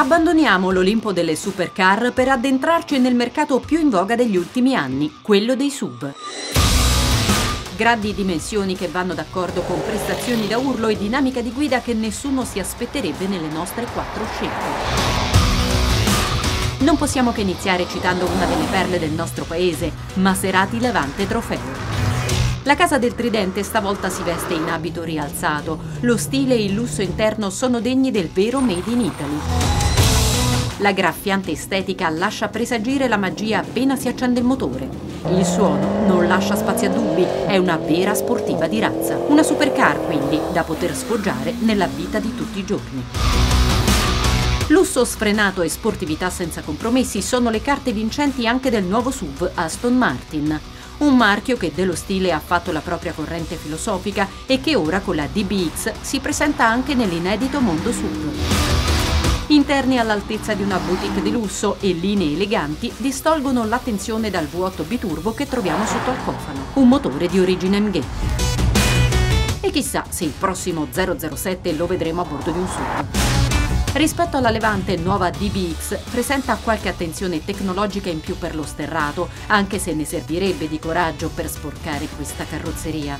Abbandoniamo l'Olimpo delle supercar per addentrarci nel mercato più in voga degli ultimi anni, quello dei SUV. Grandi dimensioni che vanno d'accordo con prestazioni da urlo e dinamica di guida che nessuno si aspetterebbe nelle nostre 4 scelte. Non possiamo che iniziare citando una delle perle del nostro paese, Maserati Levante Trofeo. La casa del Tridente stavolta si veste in abito rialzato. Lo stile e il lusso interno sono degni del vero Made in Italy. La graffiante estetica lascia presagire la magia appena si accende il motore. Il suono non lascia spazio a dubbi, è una vera sportiva di razza. Una supercar, quindi, da poter sfoggiare nella vita di tutti i giorni. Lusso sfrenato e sportività senza compromessi sono le carte vincenti anche del nuovo SUV Aston Martin. Un marchio che dello stile ha fatto la propria corrente filosofica e che ora con la DBX si presenta anche nell'inedito mondo SUV. Interni all'altezza di una boutique di lusso e linee eleganti distolgono l'attenzione dal V8 biturbo che troviamo sotto al cofano, un motore di origine MG. E chissà se il prossimo 007 lo vedremo a bordo di un SUV. Rispetto alla Levante nuova DBX presenta qualche attenzione tecnologica in più per lo sterrato, anche se ne servirebbe di coraggio per sporcare questa carrozzeria.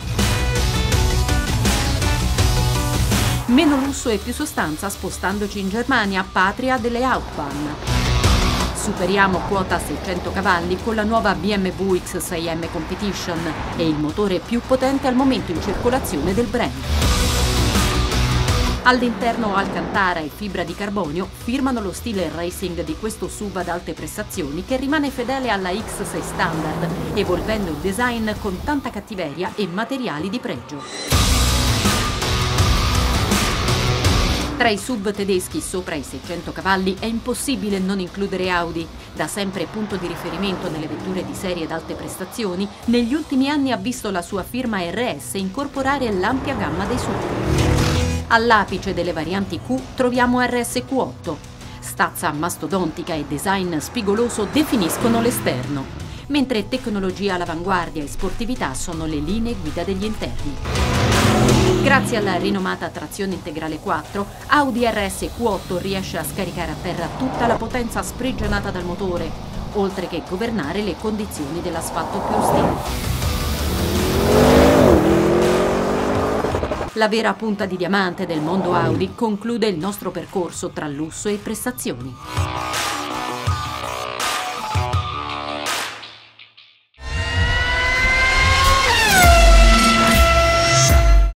Meno lusso e più sostanza spostandoci in Germania, patria delle Autobahn. Superiamo quota 600 cavalli con la nuova BMW X6M Competition e il motore più potente al momento in circolazione del brand. All'interno Alcantara e fibra di carbonio firmano lo stile racing di questo SUV ad alte prestazioni che rimane fedele alla X6 standard, evolvendo il design con tanta cattiveria e materiali di pregio. Tra i SUV tedeschi sopra i 600 cavalli è impossibile non includere Audi. Da sempre punto di riferimento nelle vetture di serie ad alte prestazioni, negli ultimi anni ha visto la sua firma RS incorporare l'ampia gamma dei SUV. All'apice delle varianti Q troviamo RSQ8. Stazza mastodontica e design spigoloso definiscono l'esterno, mentre tecnologia all'avanguardia e sportività sono le linee guida degli interni. Grazie alla rinomata trazione integrale 4, Audi RSQ8 riesce a scaricare a terra tutta la potenza sprigionata dal motore, oltre che governare le condizioni dell'asfalto più ostile. La vera punta di diamante del mondo Audi conclude il nostro percorso tra lusso e prestazioni.